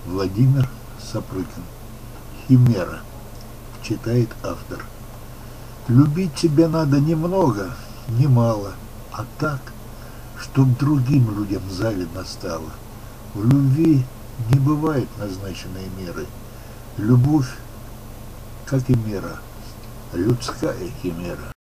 Владимир Сапрыкин. Химера. Читает автор. Любить тебя надо немного, не мало, а так, чтоб другим людям завидно стало. В любви не бывает назначенной меры. Любовь, как и мера, людская химера.